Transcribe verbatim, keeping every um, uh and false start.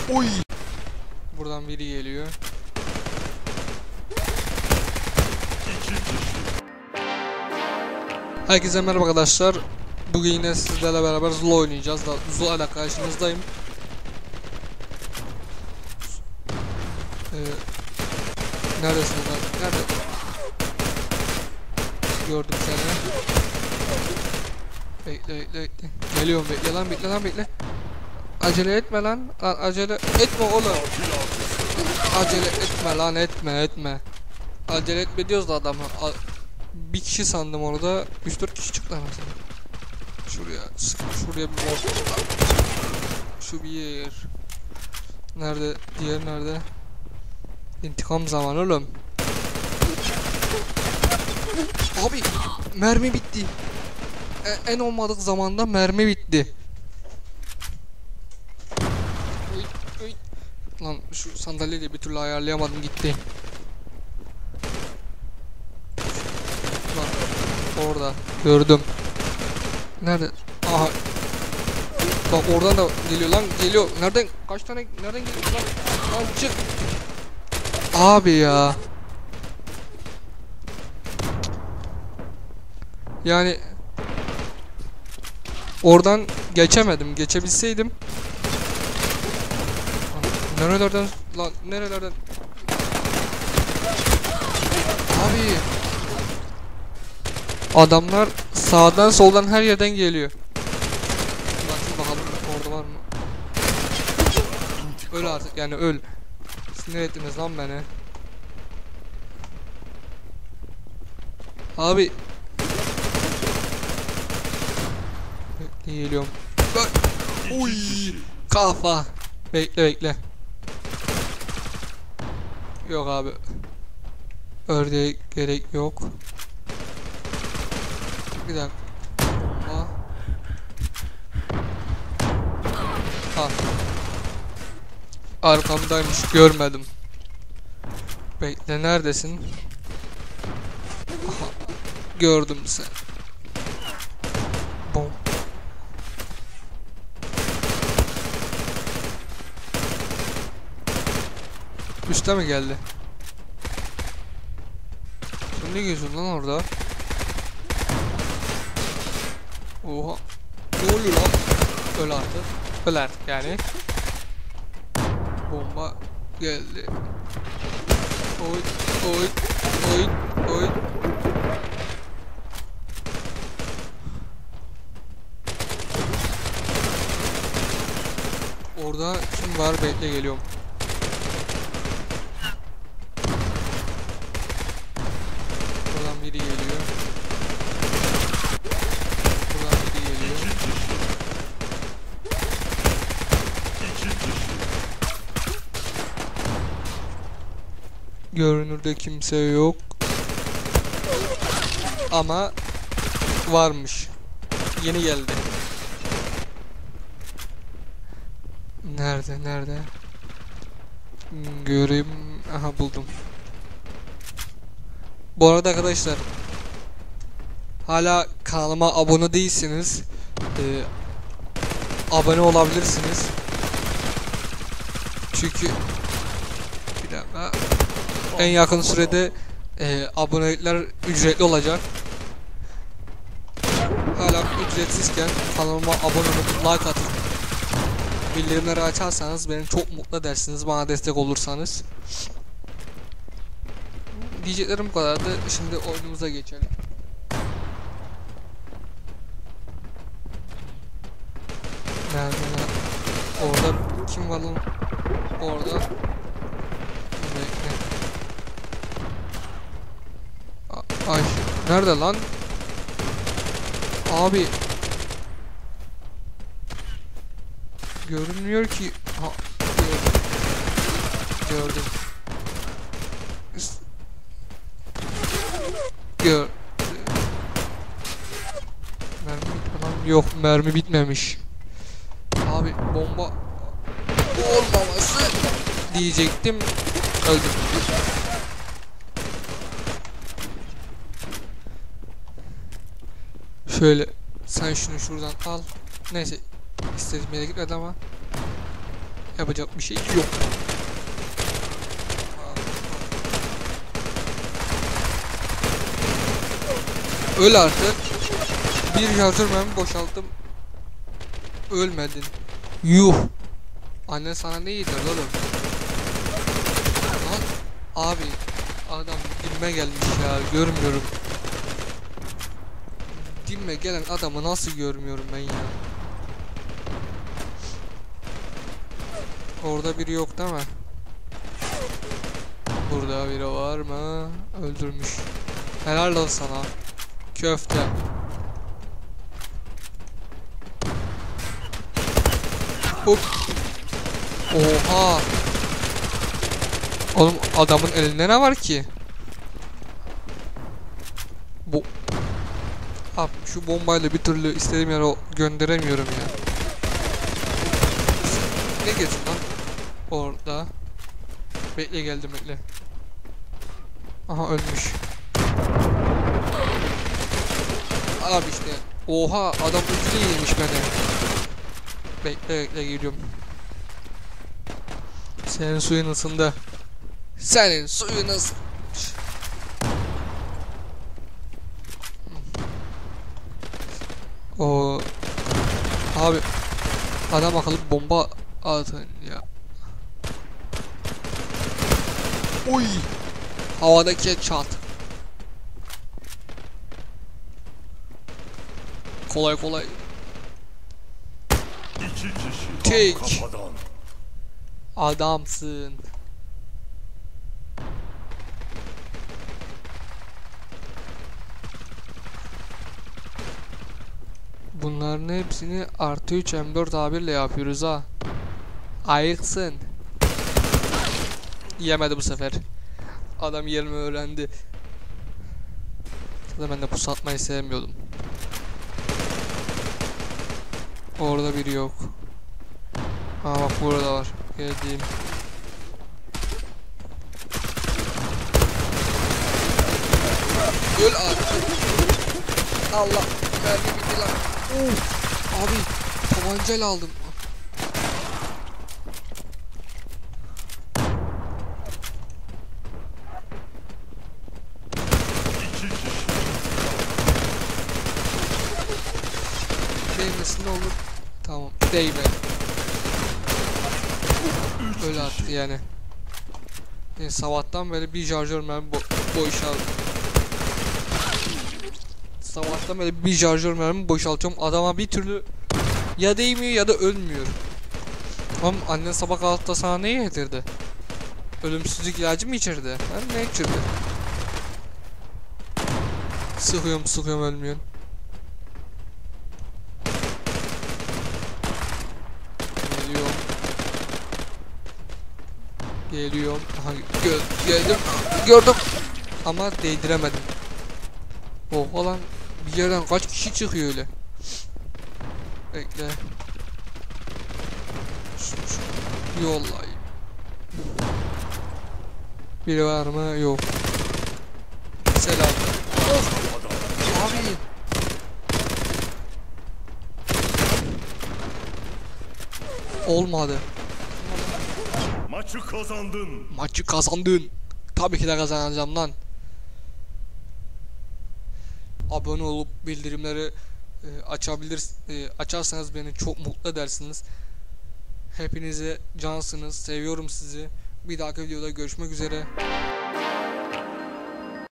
Oy. Buradan biri geliyor. Herkese merhaba arkadaşlar. Bugün yine sizlerle beraber Zula oynayacağız. Zula ile karşınızdayım. Ee, neredesin lan? Nerede? Gördüm seni. Bekle bekle bekle. Geliyorum, bekle lan bekle lan bekle. Acele etme lan. Lan acele etme oğlum. Acele etme lan, etme etme. Acele etme diyoruz da adamı. A bir kişi sandım orada. üç dört kişi çıktı mesela. Şuraya şuraya bir bol. Şu bir yer. Nerede? Diğer nerede? İntikam zamanı oğlum. Abi mermi bitti. E en olmadık zamanda mermi bitti. Oy, oy. Lan şu sandalyeyi de bir türlü ayarlayamadım, gitti. Lan orada gördüm. Nerede? Aha. Bak oradan da geliyor lan, geliyor. Nereden? Kaç tane? Nereden geliyor lan? Lan çık. Abi ya. Yani oradan geçemedim. Geçebilseydim. Nerelerden lan, nerelerden? Abi. Adamlar sağdan soldan her yerden geliyor. Bakın bakalım orada var mı? Öl artık, yani öl. Sinir ettiniz lan beni. Abi. Geliyorum. Bak. Uy. Kafa. Bekle bekle. Yok abi. Ördeğe gerek yok. Bir dakika. Ha. Ha. Arkamdaymış, görmedim. Bekle, neredesin? Aha. Gördüm seni. Bom. Üste mi geldi? Sen ne geziyorsun lan orada? Oha. Ne oluyor lan? Öl artık. Öl artık yani. Bomba geldi. Oy oy oy oy. Orada kim var? Bekle, geliyorum. Buradan biri geliyor. Buradan biri geliyor. Görünürde kimse yok. Ama varmış. Yeni geldi. Nerede? Nerede? Göreyim. Aha, buldum. Bu arada arkadaşlar, hala kanalıma abone değilsiniz. Ee, abone olabilirsiniz. Çünkü bir dakika, en yakın sürede e, abonelikler ücretli olacak. Hala ücretsizken kanalıma abone olup like atıp bildirimleri açarsanız beni çok mutlu edersiniz, bana destek olursanız. Diyeceklerim bu kadardı. Şimdi oyunumuza geçelim. Nerede lan? Orada kim var lan? Orada. Bekle. Ay, nerede lan? Abi. Görünmüyor ki. Ha, gördüm. Gördüm. Gör. Mermi bitti lan. Yok, mermi bitmemiş. Abi bomba olmaması diyecektim. Öldüm. Şöyle sen şunu şuradan al. Neyse, istediğim yere gitmedi ama Yapacak bir şey yok. Öl artık. Bir şarjör mermi boşalttım. Ölmedin. Yuh. Anne sana ne yedir oğlum? Lan abi adam dibime gelmiş ya, görmüyorum. Dibime gelen adamı nasıl görmüyorum ben ya? Orada biri yok değil mi? Burada biri var mı? Öldürmüş. Helal olsun sana. Köfte. Hop. Oha. Oğlum adamın elinde ne var ki? Bu. Abi şu bombayla bir türlü istediğim yere gönderemiyorum ya. Ne gezdin lan? Orada. Bekle, geldim bekle. Aha ölmüş. Abi işte. Oha adam ucunu yemiş beni. Bekle bekle geliyorum. Senin suyun ısındı. Senin suyun ısındı. O abi adam akıllı bomba atın ya. Oy. Havadaki çat. Kolay kolay. Tek. Adamsın. Bunların hepsini artı üç M dört A bir ile yapıyoruz ha. Ayıksın. Yemedi bu sefer. Adam yerimi öğrendi. Zaten ben de pusu atmayı sevmiyordum. Orada biri yok. Aa bak burada var. Geldiğim. Öl abi. Allah. Verdi bitti lan. Of. Abi tabancayla aldım. Değmesin ne olur. Tamam. Değme. Öyle attı yani. Yani sabahtan beri bir şarjör mermi bo boşalttım. Sabahtan beri bir şarjör mermi boşaltıyorum. Adama bir türlü ya değmiyor ya da ölmüyor. Oğlum annen sabah kahvaltıda sana ne yedirdi? Ölümsüzlük ilacı mı içirdi? Ben ne içirdi? Sıkıyorum sıkıyorum ölmüyorsun. Geliyorum. Geliyorum. Aha, gö geldim. Gördüm. Ama değdiremedim. Oha lan. Bir yerden kaç kişi çıkıyor öyle. Bekle. Yollayayım. Biri var mı? Yok. Selam. Of. Abi. Olmadı. Maçı kazandın. Maçı kazandın. Tabii ki de kazanacağım lan. Abone olup bildirimleri e, açabilir e, açarsanız beni çok mutlu edersiniz. Hepinize cansınız. Seviyorum sizi. Bir dahaki videoda görüşmek üzere.